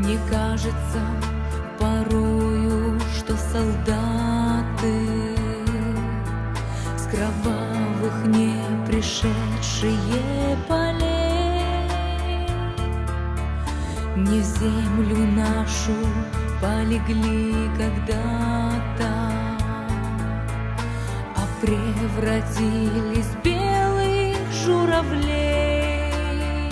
Мне кажется порою, что солдаты с кровавых не пришедшие полей не в землю нашу полегли когда-то, а превратились в белых журавлей.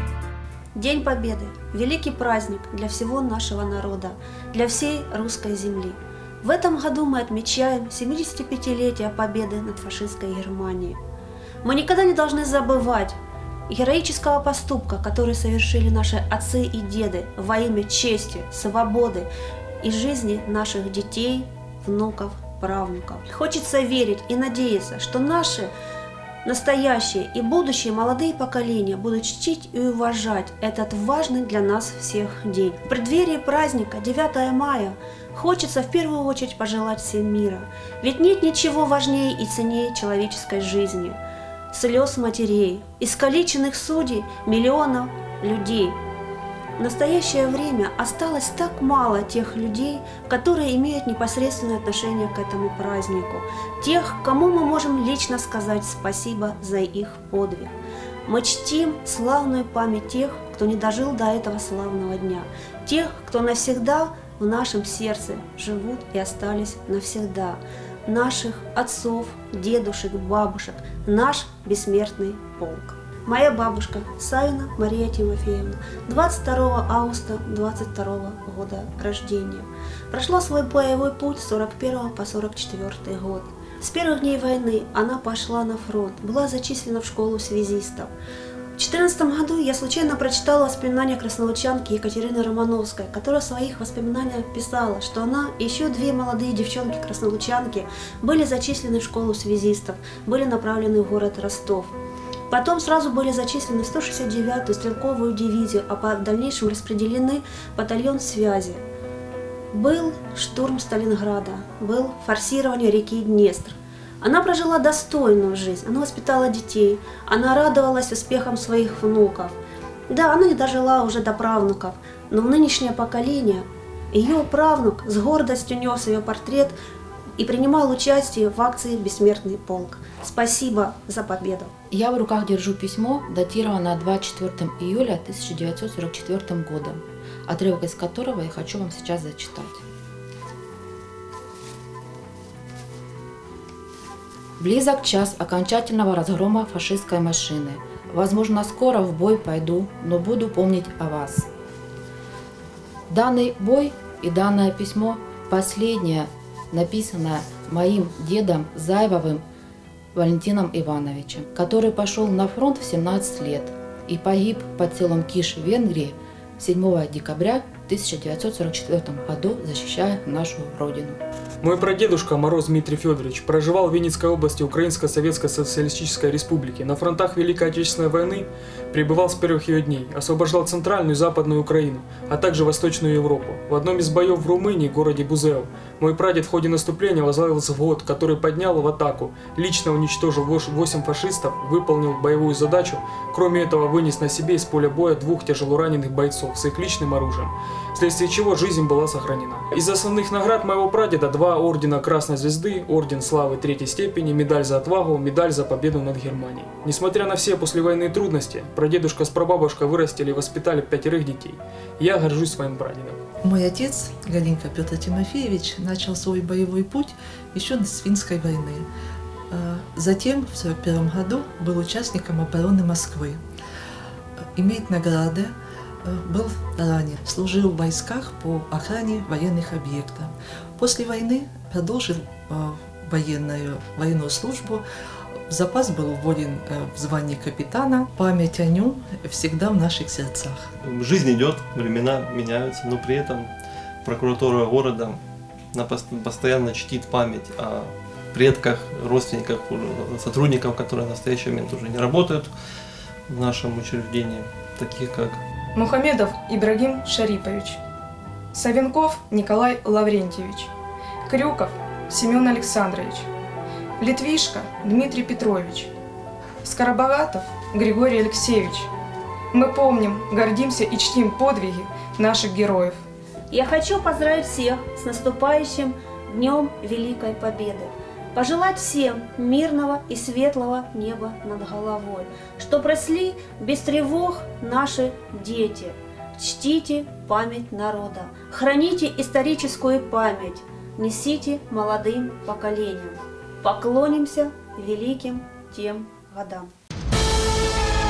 День Победы – великий праздник для всего нашего народа, для всей русской земли. В этом году мы отмечаем 75-летие победы над фашистской Германией. Мы никогда не должны забывать героического поступка, который совершили наши отцы и деды во имя чести, свободы и жизни наших детей, внуков, правнуков. Хочется верить и надеяться, что наши настоящие и будущие молодые поколения будут чтить и уважать этот важный для нас всех день. В преддверии праздника 9 мая хочется в первую очередь пожелать всем мира, ведь нет ничего важнее и ценнее человеческой жизни, слез матерей, искалеченных судей миллионов людей. В настоящее время осталось так мало тех людей, которые имеют непосредственное отношение к этому празднику, тех, кому мы можем лично сказать спасибо за их подвиг. Мы чтим славную память тех, кто не дожил до этого славного дня, тех, кто навсегда в нашем сердце живут и остались навсегда, наших отцов, дедушек, бабушек, наш бессмертный полк. Моя бабушка Савина Мария Тимофеевна, 22 августа 22 года рождения. Прошла свой боевой путь с 41 по 44 год. С первых дней войны она пошла на фронт, была зачислена в школу связистов. В 2014 году я случайно прочитала воспоминания краснолучанки Екатерины Романовской, которая в своих воспоминаниях писала, что она и еще две молодые девчонки-краснолучанки были зачислены в школу связистов, были направлены в город Ростов. Потом сразу были зачислены в 169-ю стрелковую дивизию, а в дальнейшем распределены в батальон связи. Был штурм Сталинграда, был форсирование реки Днестр. Она прожила достойную жизнь, она воспитала детей, она радовалась успехам своих внуков. Да, она не дожила уже до правнуков, но в нынешнее поколение ее правнук с гордостью нес ее портрет и принимал участие в акции «Бессмертный полк». Спасибо за победу! Я в руках держу письмо, датированное 24 июля 1944 года, отрывок из которого я хочу вам сейчас зачитать. Близок час окончательного разгрома фашистской машины. Возможно, скоро в бой пойду, но буду помнить о вас. Данный бой и данное письмо последнее, написанное моим дедом Заевовым Валентином Ивановичем, который пошел на фронт в 17 лет и погиб под селом Киш в Венгрии 7 декабря 1944 году, защищая нашу Родину. Мой прадедушка Мороз Дмитрий Федорович проживал в Винницкой области Украинской Советской Социалистической Республики. На фронтах Великой Отечественной войны пребывал с первых ее дней, освобождал Центральную и Западную Украину, а также Восточную Европу. В одном из боев в Румынии, городе Бузеу, мой прадед в ходе наступления возглавил взвод, который поднял в атаку, лично уничтожил 8 фашистов, выполнил боевую задачу, кроме этого вынес на себе из поля боя 2 тяжелораненых бойцов с их личным оружием, вследствие чего жизнь была сохранена. Из основных наград моего прадеда 2 ордена Красной Звезды, орден Славы 3-й степени, медаль за отвагу, медаль за победу над Германией. Несмотря на все послевоенные трудности, прадедушка с прабабушкой вырастили и воспитали 5 детей. Я горжусь своим прадедом. Мой отец, Галинка Петр Тимофеевич, начал свой боевой путь еще с финской войны. Затем, в 1941 году, был участником обороны Москвы. Имеет награды, был ранен, служил в войсках по охране военных объектов. После войны продолжил военную службу. В запас был уволен в звании капитана. Память о нем всегда в наших сердцах. Жизнь идет, времена меняются, но при этом прокуратура города постоянно чтит память о предках, родственниках, сотрудников, которые в настоящий момент уже не работают в нашем учреждении, таких как Мухамедов Ибрагим Шарипович, Савенков Николай Лаврентьевич, Крюков Семен Александрович, Литвишко Дмитрий Петрович, Скоробогатов Григорий Алексеевич, Мы помним, гордимся и чтим подвиги наших героев. Я хочу поздравить всех с наступающим Днем Великой Победы. Пожелать всем мирного и светлого неба над головой, чтоб росли без тревог наши дети. Чтите память народа, храните историческую память, несите молодым поколениям. Поклонимся великим тем годам.